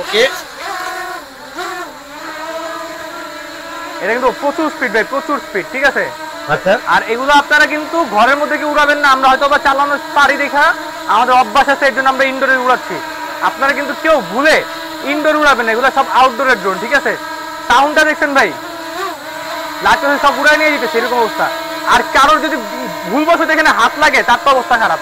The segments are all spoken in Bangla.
ওকে, এটা কিন্তু প্রচুর স্পিড ভাই, প্রচুর স্পিড, ঠিক আছে। আচ্ছা, আর এগুলো আপনারা কিন্তু ঘরের মধ্যে কি উড়াবেন না, আমরা হয়তো বা চালানো পারি দেখা আমাদের অভ্যাস আছে, এর জন্য আমরা ইনডোরে উড়াচ্ছি। আপনারা কিন্তু কেউ ভুলে ইনডোর উড়াবেন না, এগুলো সব আউটডোরের ড্রোন, ঠিক আছে। সাউন্ডটা দেখছেন ভাই, লাগছে সব উড়াই নিয়ে যেতে সেরকম অবস্থা। আর কারোর যদি ভুলবশত এখানে হাত লাগে তার তো অবস্থা খারাপ,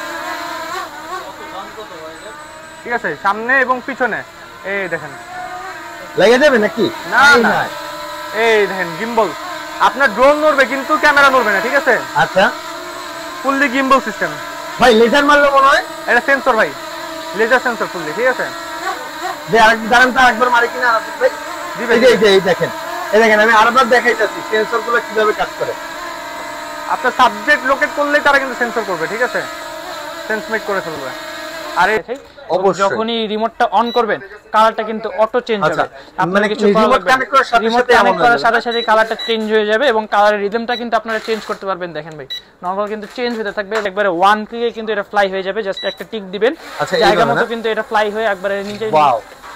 ঠিক আছে। সামনে এবং পিছনে এই দেখেন লেগে যাবে নাকি? না না, এই দেখেন গিম্বল, আপনার ড্রোন নড়বে কিন্তু ক্যামেরা নড়বে না, ঠিক আছে। আচ্ছা, ফুললি গিম্বল সিস্টেম ভাই লেজার মারলো মনে হয়, এটা সেন্সর ভাই, লেজার সেন্সর ফুললি, ঠিক আছে। যে আরেকবার দাঁড়ান তো, আরেকবার মারি কিনা আরাফাত ভাই। এই দেখেন, আমি আরেকবার দেখাইতেছি সেন্সর গুলো কিভাবে কাজ করে। আপনার সাবজেক্ট লোকেট করলেই তারা কিন্তু সেন্সর করবে, ঠিক আছে, সেন্স মেক করে ফেলবে। আর যখনই রিমোটটা অন করবেন কালারটা কিন্তু অটো চেঞ্জ হবে, আপনারা কিছু রিমোট কানেক্ট করার সাথে সাথে কালারটা চেঞ্জ হয়ে যাবে এবং কালারের রিদমটা কিন্তু আপনারা চেঞ্জ করতে পারবেন। দেখেন ভাই, নরমাল কিন্তু চেঞ্জ হতে থাকবে, একবারে ওয়ান ক্লিকে কিন্তু এটা ফ্লাই হয়ে যাবে, জাস্ট একটা টিক দিবেন, জায়গা মতো কিন্তু এটা ফ্লাই হয়ে একবারে নিচে। ওয়াও,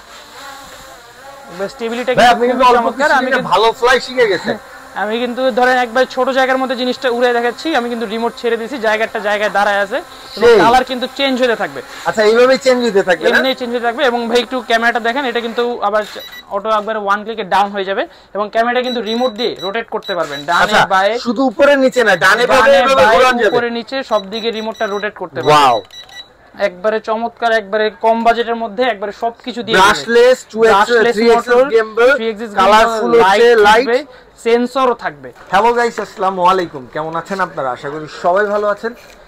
স্টেবিলিটি কিন্তু চমৎকার। আমি ভালো ফ্লাই শিখে গেছি। আমি কিন্তু ধরেন একবার ছোট জায়গার মধ্যে জিনিসটা উড়ে দেখাচ্ছি, আমি কিন্তু রিমোট ছেড়ে দিয়েছি, জায়গাটা জায়গায় দাঁড়ায় আছে, কালার কিন্তু চেঞ্জ হতে থাকবে। আচ্ছা, এইভাবেই চেঞ্জ হতে থাকবে, এমনি চেঞ্জ হতে থাকবে। এবং ভাই একটু ক্যামেরাটা দেখেন, এটা কিন্তু আবার অটো একবার ওয়ান ক্লিকে ডাউন হয়ে যাবে এবং ক্যামেরাটা কিন্তু রিমোট দিয়ে রোটেট করতে পারবেন, ডানে বাঁয়ে, শুধু উপরে নিচে না, ডানে বাঁয়ে ঘোরানো যাবে, উপরে নিচে সব দিকে রিমোটটা রোটেট করতে পারবেন। ওয়াও, একবারে চমৎকার, একবারে কম বাজেটের মধ্যে একবারে সবকিছু দিয়ে ব্রাশলেস, 3axis gimbal, কালারফুল হচ্ছে লাইট, সেন্সরও থাকবে। হ্যালো গাইস, আসসালামু আলাইকুম, কেমন আছেন আপনারা? আশা করি সবাই ভালো আছেন।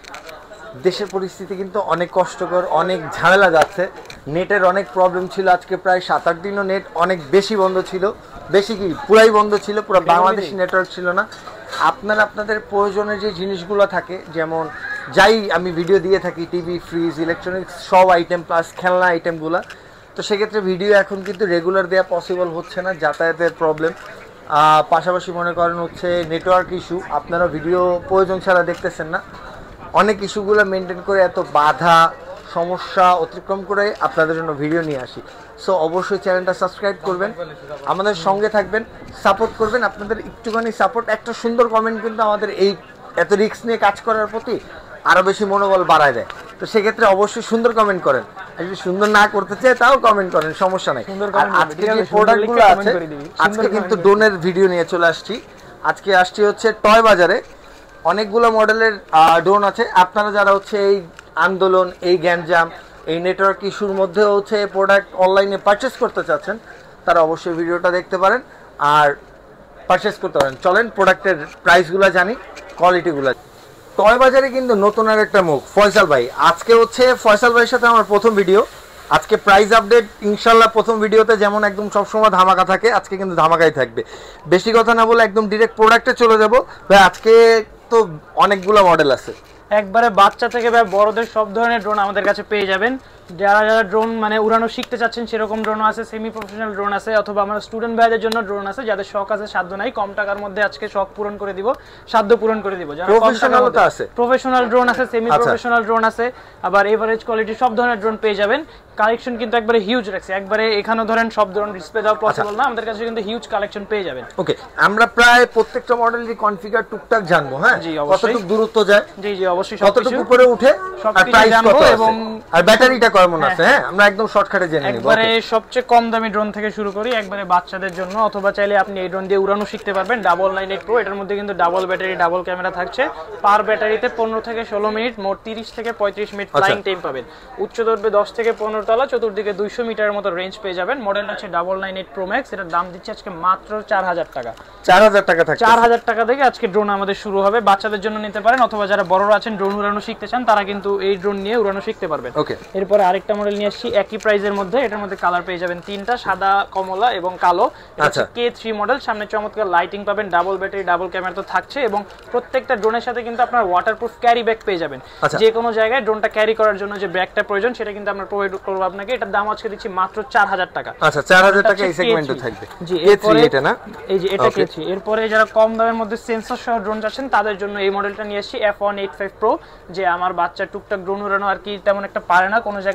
দেশের পরিস্থিতি কিন্তু অনেক কষ্টকর, অনেক ঝামেলা যাচ্ছে, নেটের অনেক প্রবলেম ছিল। আজকে প্রায় 7-8 দিনও নেট অনেক বেশি বন্ধ ছিল, বেশি কি পুরাই বন্ধ ছিল, পুরো বাংলাদেশি নেটওয়ার্ক ছিল না। আপনাদের প্রয়োজনের যে জিনিসগুলো থাকে, যেমন যাই আমি ভিডিও দিয়ে থাকি, টিভি, ফ্রিজ, ইলেকট্রনিক্স সব আইটেম প্লাস খেলনা আইটেমগুলো, তো সেক্ষেত্রে ভিডিও এখন কিন্তু রেগুলার দেওয়া পসিবল হচ্ছে না, যাতায়াতের প্রবলেম, পাশাপাশি মনে করেন হচ্ছে নেটওয়ার্ক ইস্যু, আপনারা ভিডিও প্রয়োজন ছাড়া দেখতেছেন না। অনেক ইস্যুগুলো মেনটেন করে এত বাধা সমস্যা অতিক্রম করে আপনাদের জন্য ভিডিও নিয়ে আসি। সো অবশ্যই চ্যানেলটা সাবস্ক্রাইব করবেন, আমাদের সঙ্গে থাকবেন, সাপোর্ট করবেন। আপনাদের একটুখানি সাপোর্ট, একটা সুন্দর কমেন্ট কিন্তু আমাদের এই এত রিস্ক নিয়ে কাজ করার প্রতি আরও বেশি মনোবল বাড়ায় দেয়। তো সেক্ষেত্রে অবশ্যই সুন্দর কমেন্ট করেন, যদি সুন্দর না করতে চায় তাও কমেন্ট করেন, সমস্যা নাই। আর আজকে যে প্রোডাক্টগুলো আছে, আজকে কিন্তু ড্রোনের ভিডিও নিয়ে চলে আসছি। আজকে আসছি হচ্ছে টয় বাজারে, অনেকগুলো মডেলের ড্রোন আছে। আপনারা যারা হচ্ছে এই আন্দোলন, এই গ্যাঞ্জাম, এই নেটওয়ার্ক ইস্যুর মধ্যে হচ্ছে প্রোডাক্ট অনলাইনে পারচেস করতে চাচ্ছেন, তারা অবশ্যই ভিডিওটা দেখতে পারেন আর পারচেস করতে পারেন। চলেন প্রোডাক্টের প্রাইসগুলো জানি, কোয়ালিটিগুলো। টয় বাজারে কিন্তু নতুন আর একটা মুখ, ফয়সাল ভাই। আজকে হচ্ছে ফয়সাল ভাইয়ের সাথে আমার প্রথম ভিডিও। আজকে প্রাইস আপডেট ইনশাল্লাহ প্রথম ভিডিওতে যেমন একদম সবসময় ধামাকা থাকে, আজকে কিন্তু ধামাকাই থাকবে। বেশি কথা না বলে একদম ডিরেক্ট প্রোডাক্টে চলে যাব ভাই। আজকে তো অনেকগুলো মডেল আছে, একবারে বাচ্চা থেকে বড়দের সব ধরনের ড্রোন আমাদের কাছে পেয়ে যাবেন। যারা যারা ড্রোন মানে উড়ানো শিখতে চাচ্ছেন সেরকম ড্রোন আছে, সেমি প্রফেশনাল ড্রোন আছে, অথবা আমরা স্টুডেন্ট ভাইদের জন্য ড্রোন আছে, যাদের শখ আছে সাধ্য নাই, কম টাকার মধ্যে আজকে শখ পূরণ করে দিব, সাধ্য পূরণ করে দিব। যারা প্রফেশনালটা আছে, প্রফেশনাল ড্রোন আছে, সেমি প্রফেশনাল ড্রোন আছে, আবার এভারেজ কোয়ালিটি সব ধরনের ড্রোন পেয়ে যাবেন। কালেকশন কিন্তু একবারে হিউজ রাখছে, একবারে এখানে ধরেন সব ধরনের ডিসপ্লে দেওয়া পসিবল না, আমাদের কাছে কিন্তু হিউজ কালেকশন পেয়ে যাবেন। ওকে, আমরা প্রায় প্রত্যেকটা মডেলের কনফিগার টুকটাক জানবো। হ্যাঁ, কতটুকু দূরত্ব যায়, জি জি অবশ্যই, কতটুকু উপরে উঠে, আর প্রাইস কত এবং আর ব্যাটারিটা কেমন আছে। হ্যাঁ, আমরা একদম শর্টকাটে জেনে নিব। একবারে সবচেয়ে কম দামি ড্রোন থেকে শুরু করি, একবারে বাচ্চাদের জন্য, অথবা চাইলে আপনি এই ড্রোন দিয়ে উড়ানো শিখতে পারবেন। 998 Pro, এটার মধ্যে কিন্তু ডাবল ব্যাটারি, ডাবল ক্যামেরা থাকছে। পার ব্যাটারিতে 15 থেকে 16 মিনিট, মোট 30 থেকে 35 মিনিট ফ্লাইং টাইম পাবেন। উচ্চ দৈর্ঘ্য 10 থেকে 15 তলা, চতুর্দিকে 200 মিটারের মতো রেঞ্জ পেয়ে যাবেন। মডেলটা হচ্ছে 998 Pro Max, এটার দাম দিচ্ছে আজকে মাত্র 4000 টাকা। 4000 টাকা থাকে, 4000 টাকা থেকে আজকে ড্রোন আমাদের শুরু হবে। বাচ্চাদের জন্য নিতে পারেন, অথবা যারা বড়রা আছেন ড্রোন উড়ানো শিখতে চান তারা কিন্তু এই ড্রোন নিয়ে উড়ানো শিখতে পারবেন। ওকে, এরপরে আরেকটা মডেল নিয়ে আসছি একই প্রাইজের মধ্যে। এটার মধ্যে কালার পেয়ে যাবেন তিনটা, সাদা, কমলা এবং কালো। এটা K3 মডেল, সামনে চমৎকার লাইটিং পাবেন, ডাবল ব্যাটারি, ডাবল ক্যামেরা তো থাকছে, এবং প্রত্যেকটা ড্রোনের সাথে কিন্তু আপনার ওয়াটারপ্রুফ ক্যারি ব্যাগ পেয়ে যাবেন। যে কোনো জায়গায় ড্রোনটা ক্যারি করার জন্য যে ব্যাগটা প্রয়োজন সেটা কিন্তু আমরা প্রোভাইড করব আপনাকে। এটার দাম আজকে দিচ্ছি মাত্র 4000 টাকা। আচ্ছা, 4000 টাকা এই সেগমেন্টে থাকবে। জি, এরপরে এটা না, এই যে এটা K3। এরপরে যারা কম দামের মধ্যে সেন্সর সহ ড্রোন চাচ্ছেন তাদের জন্য এই মডেলটা নিয়ে আসছি F185 Pro। যে আমার বাচ্চা টুকটাক ড্রোন উড়ানো আর কি তেমন একটা পারে না, কোনো জায়গায়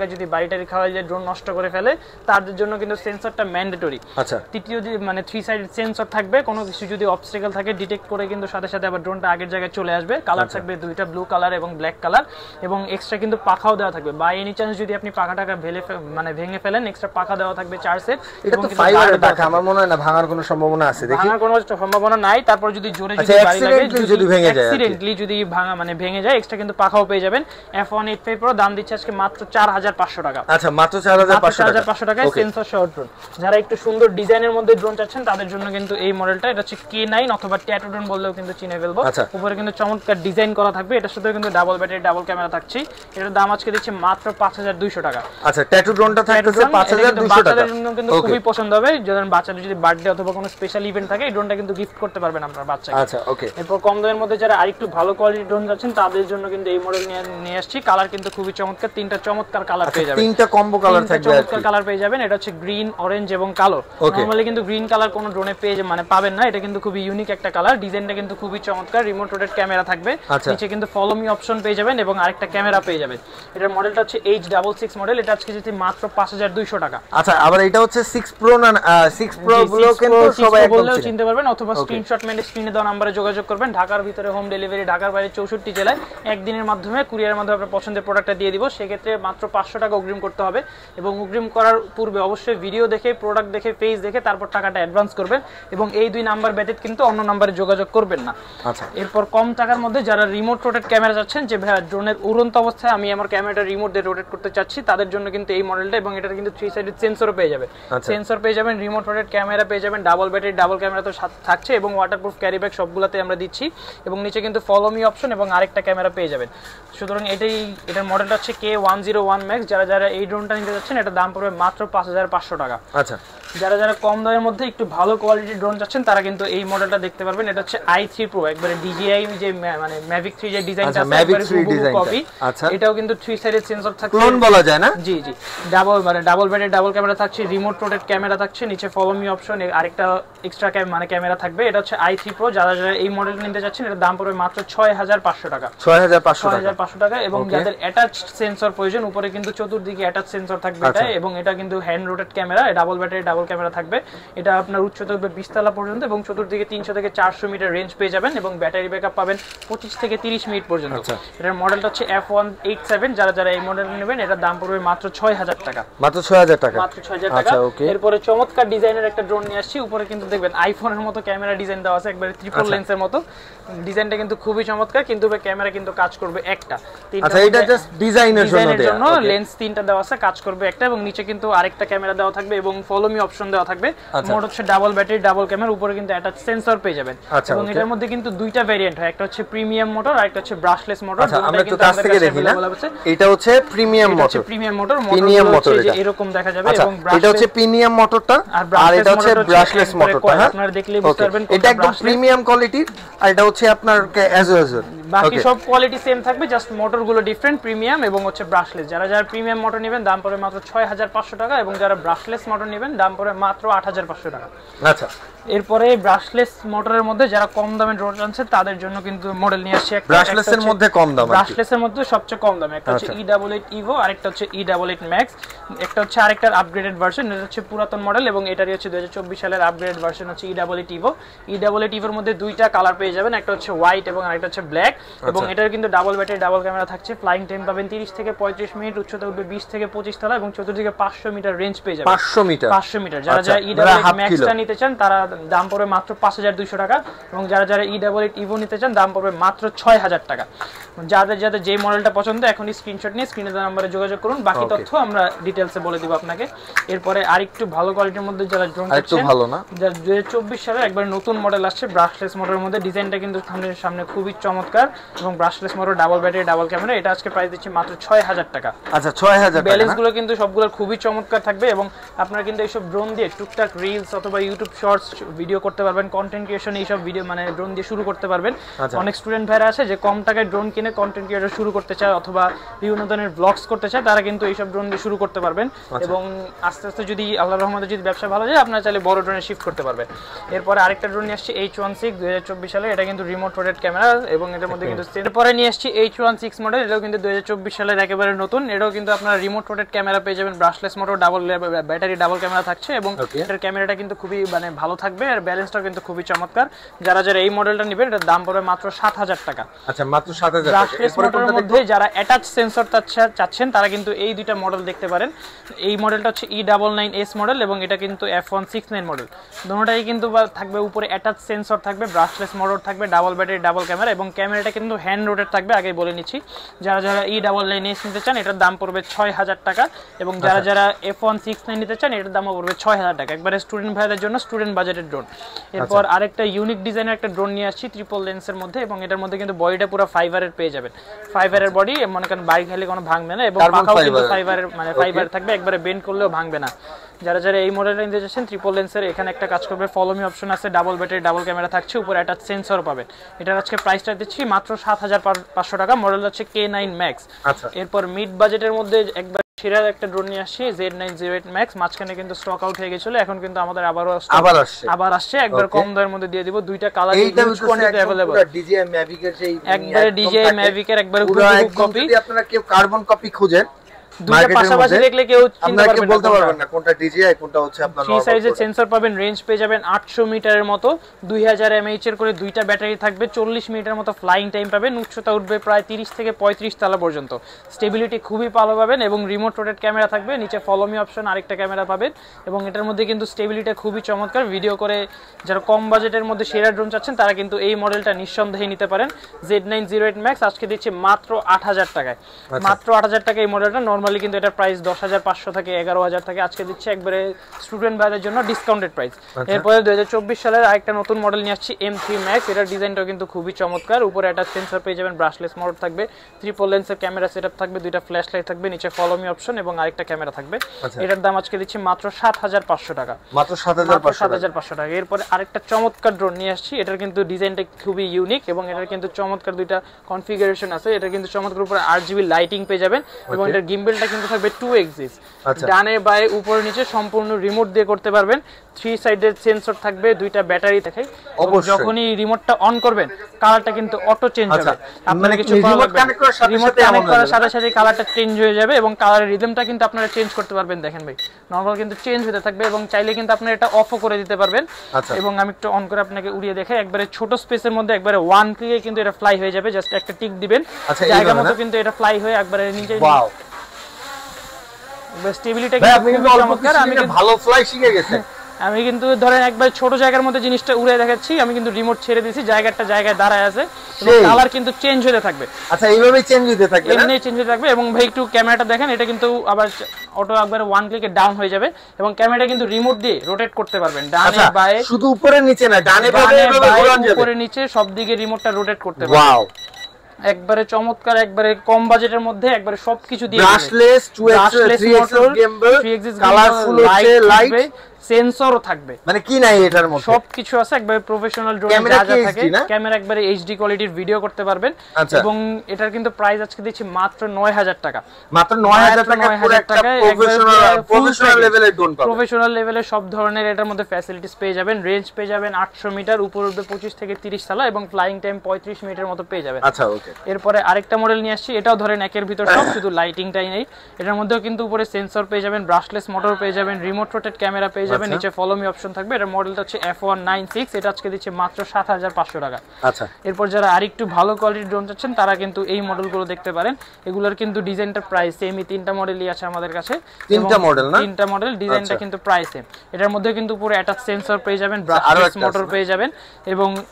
জায়গায় যদি বাড়িটারি খাওয়াই যায় ড্রোন নষ্ট করে ফেলে তাদের জন্য কিন্তু সেন্সরটা ম্যান্ডেটরি। আচ্ছা, তৃতীয় যে মানে 3 সাইডেড সেন্সর থাকবে, কোনো কিছু যদি অবস্টাকেল থাকে ডিটেক্ট করে কিন্তু সাথে সাথে আবার ড্রোনটা আগের জায়গায় চলে আসবে। কালার থাকবে দুইটা, ব্লু কালার এবং ব্ল্যাক কালার, এবং এক্সট্রা কিন্তু পাখাও দেওয়া থাকবে। বাই এনি চান্স যদি আপনি পাখাটাকে ভেঙে ফেলেন, এক্সট্রা পাখা দেওয়া থাকবে 4 সেট। এটা তো ফাইবারের পাখা, আমার মনে হয় না ভাঙার কোনো সম্ভাবনা আছে। দেখি ভাঙার কোনো সম্ভাবনা নাই। তারপর যদি জোরে যদি বাড়ি লাগে, যদি ভেঙে যায়, অ্যাক্সিডেন্টলি যদি ভাঙা মানে ভেঙে যায়, এক্সট্রা কিন্তু পাখাও পেয়ে যাবেন। F185 Pro দাম দিচ্ছে আজকে মাত্র 4500 টাকা। আচ্ছা, মাত্র 4500 টাকায় সেন্সর সহ ড্রোন। যারা একটু সুন্দর ডিজাইনের মধ্যে ড্রোন চাচ্ছেন তাদের জন্য কিন্তু এই মডেলটা, এটা হচ্ছে K9 অথবা ট্যাটু ড্রোন বললেও কিন্তু চিনে ফেলবো। উপরে কিন্তু চমৎকার ডিজাইন করা থাকবে, এটার সাথে কিন্তু ডাবল ব্যাটারি ডাবল ক্যামেরা থাকছে। এটার দাম আজকে দিচ্ছে মাত্র 5200 টাকা। আচ্ছা, ট্যাটু ড্রোনটা থাকছে 5200 টাকা। বাচ্চাদের জন্য কিন্তু খুবই পছন্দ হবে, যখন বাচ্চাদের যদি বার্থডে অথবা কোনো স্পেশাল ইভেন্ট থাকে এই ড্রোনটা কিন্তু গিফট করতে পারবেন আপনার বাচ্চাকে। আচ্ছা, ওকে। এরপর কম দামের মধ্যে যারা আরেকটু ভালো কোয়ালিটির ড্রোন যাচ্ছেন তাদের জন্য কিন্তু এই মডেল নিয়ে আসছি। কালার কিন্তু খুবই চমৎকার, তিনটা চমৎকার কালার পেয়ে যাবেন। তিনটা কম্বো কালার থাকবে, চমৎকার কালার পেয়ে যাবেন। এটা হচ্ছে গ্রিন, অরেঞ্জ এবং কালো। নরমালি কিন্তু গ্রিন কালার কোনো ড্রোনে পেয়ে মানে পাবেন না, এটা কিন্তু খুবই ইউনিক একটা কালার। ডিজাইনটা কিন্তু খুবই চমৎকার, রিমোট রোটেট ক্যামেরা থাকবে, নিচে কিন্তু ফলো মি অপশন পেয়ে যাবেন এবং আরেকটা ক্যামেরা পেয়ে যাবেন। এটার মডেলটা হচ্ছে H66 মডেল, এটা আজকে যেতে মাত্র 5200 টাকা। আচ্ছা, আবার এটা হচ্ছে 6 Pro না 6 Pro গুলো কিন্তু সবাই একদম চিনতে পারবেন, অথবা স্ক্রিনশট মেরে স্ক্রিনে দেওয়া নম্বরে যোগাযোগ করবেন। ঢাকার ভিতরে হোম ডেলিভারি, ঢাকার বাইরে 64 জেলায় একদিনের মাধ্যমে কুরিয়ারের মাধ্যমে আপনার পছন্দের প্রোডাক্টটা দিয়ে দিব। সেক্ষেত্রে মাত্র 500 টাকা অগ্রিম করতে হবে, এবং অগ্রিম করার পূর্বে অবশ্যই ভিডিও দেখে, প্রোডাক্ট দেখে, পেজ দেখে তারপর টাকাটা অ্যাডভান্স করবেন, এবং এই দুই নাম্বার ব্যতীত কিন্তু অন্য নাম্বারে যোগাযোগ করবেন না। আচ্ছা, এরপর কম টাকার মধ্যে যারা রিমোট রোটেট ক্যামেরা চাচ্ছেন, যে ভাই ড্রোনের উড়ন্ত অবস্থায় আমি আমার ক্যামেরাটা রিমোট দিয়ে রোটেট করতে চাচ্ছি, তাদের জন্য কিন্তু এই মডেলটা, এবং এটার কিন্তু 3 সাইডেড সেন্সরও পেয়ে যাবে। সেন্সর পেয়ে যাবেন, রিমোট রোটেট ক্যামেরা পেয়ে যাবেন, ডাবল ব্যাটারি ডাবল ক্যামেরা তো থাকছে, এবং ওয়াটারপ্রুফ ক্যারি ব্যাগ সবগুলোতে আমরা দিচ্ছি, এবং নিচে কিন্তু ফলো মি অপশন এবং আরেকটা ক্যামেরা পেয়ে যাবেন। সুতরাং এটার মডেলটা হচ্ছে K101 Max। যারা এই ড্রোনটা নিতে যাচ্ছেন এটা দাম পড়বে মাত্র 5500 টাকা। আচ্ছা, যারা কম দামের মধ্যে একটু ভালো কোয়ালিটির ড্রোন চাচ্ছেন তারা কিন্তু এই মডেলটা দেখতে পারবেন। এটা হচ্ছে i3 Pro, একবারে DJI যে মানে Mavic 3 যে ডিজাইনটা আছে, একবারে হুবহু কপি। এটাও কিন্তু 3 সাইডেড সেন্সর থাকছে, ক্লোন বলা যায় না? জি, ডাবল ব্যাটারি ডাবল ক্যামেরা থাকছে, রিমোট রোটেট ক্যামেরা থাকছে, নিচে ফলো মি অপশন, আরেকটা এক্সট্রা ক্যামেরা থাকবে। এটা হচ্ছে i3 Pro। যারা এই মডেলটা নিতে যাচ্ছেন এর দাম পড়বে মাত্র 6500 টাকা। 6500 টাকা। এবং যাদের অ্যাটাচড সেন্সর প্রয়োজন, উপরে কিন্তু চতুর্দিকে অ্যাটাচ সেন্সর থাকবে এটা, এবং এটা কিন্তু hand rotate camera, double battery double camera থাকবে। এটা আপনার উচ্চতা হবে 20 তলা পর্যন্ত, এবং চতুর্দিকে 300 থেকে 400 মিটার রেঞ্জ পেয়ে যাবেন, এবং ব্যাটারি ব্যাকআপ পাবেন 25 থেকে 30 মিনিট পর্যন্ত। এটার মডেলটা হচ্ছে F187। যারা এই মডেল নেবেন এটার দাম পড়বে মাত্র 6000 টাকা। মাত্র 6000 টাকা। মাত্র 6000 টাকা। এরপরে চমৎকার ডিজাইনের একটা ড্রোন নিয়ে আসছি। উপরে কিন্তু দেখবেন আইফোনের মতো ক্যামেরা ডিজাইন দেওয়া আছে, একবারে ট্রিপল লেন্সের মতো। ডিজাইনটা কিন্তু খুবই চমৎকার, কিন্তু ক্যামেরা কিন্তু কাজ করবে একটা। আচ্ছা, এটা জাস্ট ডিজাইনের জন্য লেন্স তিনটা দেওয়া আছে, কাজ করবে একটা, এবং নিচে কিন্তু আরেকটা ক্যামেরা দেওয়া থাকবে এবং ফলো মি অপশন দেওয়া থাকবে। মোট হচ্ছে ডাবল ব্যাটারি ডাবল ক্যামেরা, উপরে কিন্তু অ্যাটাচ সেন্সর পেয়ে যাবেন। এবং এটার মধ্যে কিন্তু দুইটা ভেরিয়েন্ট হয়, একটা হচ্ছে প্রিমিয়াম মোটর আর একটা হচ্ছে ব্রাশলেস মোটর। আমরা একটু কাছ থেকে দেখি না, এটা হচ্ছে প্রিমিয়াম মোটর। প্রিমিয়াম মোটর এটা এরকম দেখা যাবে, এবং এটা হচ্ছে প্রিমিয়াম মোটরটা, আর এটা হচ্ছে ব্রাশলেস মোটরটা। হ্যাঁ, আপনারা দেখলেই বুঝতে পারবেন এটা একদম প্রিমিয়াম কোয়ালিটির, আর এটা হচ্ছে আপনার অ্যাজোয়াজর। বাকি সব কোয়ালিটি সেম থাকবে, জাস্ট মোটরগুলো ডিফারেন্ট, প্রিমিয়াম এবং হচ্ছে ব্রাশলেস। যারা প্রিমিয়াম মোটর নেবেন দাম পড়বে মাত্র 6500 টাকা, এবং যারা ব্রাশলেস মোটর নেবেন দাম পড়বে মাত্র 8500 টাকা। আচ্ছা, এরপরে ব্রাশলেস মোটরের মধ্যে যারা কম দামে ড্রোন আনছে তাদের জন্য কিন্তু মডেল নিয়ে আসছে। ব্রাশলেসের মধ্যে কম দাম, ব্রাশলেসের মধ্যে সবচেয়ে কম দামে একটা হচ্ছে E88 Evo, আরেকটা হচ্ছে E88 Max, একটা হচ্ছে আরেকটার আপগ্রেডেড ভার্সন, এটা হচ্ছে পুরাতন মডেল, এবং এটারই হচ্ছে 2024 সালের আপগ্রেডেড ভার্সন হচ্ছে E88 Evo। E88 Evoর মধ্যে দুইটা কালার পেয়ে যাবেন, একটা হচ্ছে হোয়াইট এবং আরেকটা হচ্ছে ব্ল্যাক, এবং এটার কিন্তু ডাবল ব্যাটারি ডাবল ক্যামেরা থাকছে। ফ্লাইং টাইম পাবেন 30 থেকে 35 মিনিট, উচ্চতা হবে 20 থেকে 25 তলা, এবং চতুর্দিকে 500 মিটার রেঞ্জ পেয়ে যাবেন। 500 মিটার। যারা E88 Maxটা নিতে চান তারা দাম পড়বে মাত্র 5200 টাকা, এবং যারা E88 Evo নিতে চান দাম পড়বে মাত্র 6000 টাকা। যাদের যে মডেলটা পছন্দ এখনই স্ক্রিনশট নিয়ে স্ক্রিনে দেওয়া নম্বরে যোগাযোগ করুন, বাকি তথ্য আমরা ডিটেইলসে বলে দিব আপনাকে। এরপরে আরেকটু ভালো কোয়ালিটির মধ্যে যারা ড্রোন চাচ্ছেন, ভালো না, 2024 সালে একবার নতুন মডেল আসছে ব্রাশলেস মোটরের মধ্যে। ডিজাইনটা কিন্তু সামনে খুবই চমৎকার, এবং brushless motor double battery double camera. এটা আজকে প্রাইস দিচ্ছি মাত্র 6000 টাকা। আচ্ছা, 6000 টাকা। ব্যালেন্স গুলো কিন্তু সবগুলো খুবই চমৎকার থাকবে, এবং আপনারা কিন্তু এইসব ড্রোন ড্রোন দিয়ে টুকটাক রিলস অথবা ইউটিউব শর্টস ভিডিও করতে পারবেন, কন্টেন্ট ক্রিয়েশন এইসব ভিডিও মানে ড্রোন দিয়ে শুরু করতে পারবেন। অনেক স্টুডেন্ট ভাইরা আছে যে কম টাকায় ড্রোন কিনে কন্টেন্ট ক্রিয়েটর শুরু করতে চায় অথবা বিভিন্ন ধরনের ব্লগস করতে চায়, তারা কিন্তু এইসব ড্রোন দিয়ে শুরু করতে পারবেন। এবং আস্তে আস্তে যদি আল্লাহর রহমতে যদি ব্যবসা ভালো যায় আপনারা চাইলে বড় ড্রোনে শিফট করতে পারবেন। এরপরে আরেকটা ড্রোন নিয়ে আসছি H16 2024 সালে, এটা কিন্তু রিমোট রোটেট ক্যামেরা এবং এটার মধ্যে কিন্তু এরপরে নিয়ে আসছি H16 মডেল, এটাও কিন্তু 2024 সালের একেবারে নতুন। এটাও কিন্তু আপনারা রিমোট রোটেট ক্যামেরা পেয়ে যাবেন, brushless motor, double battery double camera থাকছে এবং এটার ক্যামেরাটা কিন্তু খুবই মানে ভালো থাকবে আর ব্যালেন্সটাও কিন্তু খুবই চমৎকার। যারা যারা এই মডেলটা নেবেন এটার দাম পড়বে মাত্র 7000 টাকা। আচ্ছা, মাত্র 7000 টাকা। ব্রাশলেস মোটরের মধ্যে যারা অ্যাটাচ সেন্সর চাচ্ছেন তারা কিন্তু এই দুইটা মডেল দেখতে পারেন। এই মডেলটা হচ্ছে E99S মডেল এবং এটা কিন্তু F169 মডেল। দুটোটাই কিন্তু থাকবে উপরে অ্যাটাচ সেন্সর থাকবে, ব্রাশলেস মোটর থাকবে, ডাবল ব্যাটারি ডাবল ক্যামেরা এবং ক্যামেরাটা কিন্তু হ্যান্ড রোটেট থাকবে। আগে বলে নিচ্ছি, যারা যারা E99S নিতে চান এটার দাম পড়বে 6000 টাকা এবং যারা যারা F169 নিতে চান এটার দাম পড়বে 6000 টাকা। একবারে স্টুডেন্ট ভাইদের জন্য স্টুডেন্ট বাজেটের ড্রোন। এরপর আরেকটা ইউনিক ডিজাইনের একটা ড্রোন নিয়ে আসছি ট্রিপল লেন্সের মধ্যে এবং এটার মধ্যে কিন্তু বডিটা পুরো ফাইবারের পেয়ে যাবেন। ফাইবারের বডি, মনে করেন বাইক খেলে কোনো ভাঙবে না এবং পাখাও কিন্তু ফাইবারের মানে ফাইবার থাকবে, একবারে বেন্ড করলেও ভাঙবে না। যারা যারা এই মডেলটা নিতে চাচ্ছেন ট্রিপল লেন্সের, এখানে একটা কাজ করবে, ফলো মি অপশন আছে, ডাবল ব্যাটারি ডাবল ক্যামেরা থাকছে, উপরে অ্যাটাচ সেন্সর পাবেন। এটার আজকে প্রাইসটা দিচ্ছি মাত্র 7500 টাকা। মডেল হচ্ছে K9 Max। এরপর মিড বাজেটের মধ্যে একবার সেরা একটা ড্রোন নিয়ে আসছি Z908 Max। মাঝখানে কিন্তু স্টক আউট হয়ে গেছিল, এখন কিন্তু আমাদের আবার আসছে একবার কম দামের মধ্যে দিয়ে দিব। দুইটা colour use quantity available. DJI Mavic এর সেই একবারে DJI Mavic এর একবারে হুবহু কপি। যদি আপনারা কেউ কার্বন কপি খুঁজেন দুইটা পাশাপাশি দেখলে কেউ চিনতে পারবে না, বলতে পারবেন না কোনটা DJI কোনটা হচ্ছে আপনার। থ্রি সাইজের সেন্সর পাবেন, রেঞ্জ পেয়ে যাবেন 800 মিটারের মতো, 2000 mAh এর করে দুইটা ব্যাটারি থাকবে, 40 মিনিটের মতো ফ্লাইং টাইম পাবেন, উচ্চতা উঠবে প্রায় 30 থেকে 35 তলা পর্যন্ত, স্টেবিলিটি খুবই ভালো পাবেন এবং রিমোট রোটেট ক্যামেরা থাকবে, নিচে ফলো মি অপশন আরেকটা ক্যামেরা পাবেন এবং এটার মধ্যে কিন্তু স্টেবিলিটি খুবই চমৎকার। ভিডিও করে যারা কম বাজেটের মধ্যে সেরা ড্রোন চাচ্ছেন তারা কিন্তু এই মডেলটা নিঃসন্দেহে নিতে পারেন। Z908 Max আজকে দিচ্ছি মাত্র 8000 টাকায়। মাত্র 8000 টাকা এই মডেলটা। নরমালি কিন্তু এটা প্রাইস 10500 থেকে 11000 থেকে, আজকে দিচ্ছে একবারে স্টুডেন্ট ভাইদের জন্য ডিসকাউন্টেড প্রাইস। এরপরে 2024 সালের আরেকটা নতুন মডেল নিয়ে আসছি M3 Max। এটার ডিজাইনটাও কিন্তু খুবই চমৎকার, উপরে একটা সেন্সর পেয়ে যাবেন, ব্রাশলেস মোড থাকবে, ট্রিপল লেন্সের ক্যামেরা সেটআপ থাকবে, দুইটা ফ্ল্যাশ লাইট থাকবে, নিচে ফলো মি অপশন এবং আরেকটা ক্যামেরা থাকবে। এটার দাম আজকে দিচ্ছি মাত্র 7500 টাকা। মাত্র 7500 টাকা। এরপরে আরেকটা চমৎকার ড্রোন নিয়ে আসছি, এটার কিন্তু ডিজাইনটা খুবই ইউনিক এবং এটার কিন্তু চমৎকার দুইটা কনফিগারেশন আছে। এটা কিন্তু চমৎকার, উপরে RGB লাইটিং পেয়ে যাবেন এবং এটার গিম্বেলটা কিন্তু থাকবে 2 এক্সিস, ডানে বায়ে উপরে নিচে সম্পূর্ণ রিমোট দিয়ে করতে পারবেন। 3 সাইডের সেন্সর থাকবে, দুইটা ব্যাটারি দেখাই। যখনই রিমোটটা অন করবেন কালারটা কিন্তু অটো চেঞ্জ হবে, আপনারা কিছু রিমোট কানেক্ট করার সাথে সাথে কালারটা চেঞ্জ হয়ে যাবে এবং কালারের রিদমটা কিন্তু আপনারা চেঞ্জ করতে পারবেন। দেখেন ভাই, নরমাল কিন্তু চেঞ্জ হতে থাকবে এবং চাইলে কিন্তু আপনারা এটা অফও করে দিতে পারবেন। এবং আমি একটু অন করে আপনাকে উড়িয়ে দেখাই, একবারে ছোট স্পেসের মধ্যে একবারে ওয়ান ক্লিকে কিন্তু এটা ফ্লাই হয়ে যাবে, জাস্ট একটা টিক দিবেন, জায়গা মতো কিন্তু এটা ফ্লাই হয়ে একবারে নিচে। স্টেবিলিটি ভালো ফ্লাই শিখে গেছে। আমি কিন্তু ধরেন একবার ছোট জায়গার মধ্যে জিনিসটা উড়ে দেখাচ্ছি, আমি কিন্তু রিমোট ছেড়ে দিয়েছি, জায়গাটা জায়গায় দাঁড়ায় আছে এবং কালার কিন্তু চেঞ্জ হতে থাকবে। আচ্ছা, এইভাবেই চেঞ্জ হতে থাকবে, এমনি চেঞ্জ হতে থাকবে। এবং ভাই একটু ক্যামেরাটা দেখেন, এটা কিন্তু আবার অটো একবার ওয়ান ক্লিকে ডাউন হয়ে যাবে এবং ক্যামেরাটা কিন্তু রিমোট দিয়ে রোটেট করতে পারবেন, ডানে বায়ে, শুধু উপরে নিচে না, ডানে বায়ে উপরে নিচে সব দিকে রিমোটটা রোটেট করতে পারবেন। ওয়াও, একবারে চমৎকার, একবারে কম বাজেটের মধ্যে একবারে সবকিছু দিয়ে ব্রাশলেস, 3 গিম্বল, কালারফুল হচ্ছে লাইট, সেন্সরও থাকবে, মানে কি নাই এটার মধ্যে সবকিছু আছে। একবারে প্রফেশনাল ড্রোন যা যা থাকে, ক্যামেরা একবারে এইচডি কোয়ালিটির ভিডিও করতে পারবেন। এবং এটার কিন্তু প্রাইস আজকে দিচ্ছি মাত্র 9000 টাকা। মাত্র 9000 টাকা পুরো একটা প্রফেশনাল লেভেলের ড্রোন পাবেন। প্রফেশনাল লেভেলে সব ধরনের এটার মধ্যে ফ্যাসিলিটিস পেয়ে যাবেন। রেঞ্জ পেয়ে যাবেন 800 মিটার, উপর উঠবে 25 থেকে 30 তলা এবং ফ্লাইং টাইম 35 মিনিটের মতো পেয়ে যাবেন। আচ্ছা, ওকে। এরপরে আরেকটা মডেল নিয়ে আসছি, এটাও ধরেন একের ভিতর সব, শুধু লাইটিংটাই নেই। এটার মধ্যেও কিন্তু উপরে সেন্সর পেয়ে যাবেন, ব্রাশলেস মোটর পেয়ে যাবেন, রিমোট রোটেট ক্যামেরা পেয়ে যাবেন, নিচে ফলো মি অপশন থাকবে। এটার মডেলটা হচ্ছে F196। এটা আজকে দিচ্ছে মাত্র 7500 টাকা। আচ্ছা, এরপর যারা আরেকটু ভালো কোয়ালিটির ড্রোন চাচ্ছেন তারা কিন্তু এই মডেলগুলো দেখতে পারেন। এগুলোর কিন্তু ডিজাইনটা প্রাইস সেমই, তিনটা মডেলই আছে আমাদের কাছে। তিনটা মডেল না? তিনটা মডেল, ডিজাইনটা কিন্তু প্রাইস সেম। এটার মধ্যে কিন্তু পুরো অ্যাটাচ সেন্সর পেয়ে যাবেন, ব্রাশলেস মোটর পেয়ে যাবেন এবং